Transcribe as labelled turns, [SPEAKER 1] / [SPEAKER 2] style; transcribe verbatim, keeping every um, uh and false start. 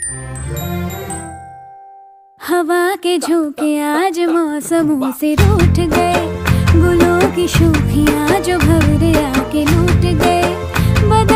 [SPEAKER 1] हवा के झोंके आज मौसमों से रूठ गए, गुलों की शोखियाँ जो भंवरे आके लूट गए।